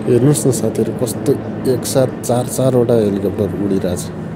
हेर्नुस् न साथीहरु कस्तो एकसाथ 4-4 वटा हेलिकप्टर उडिरहेछ।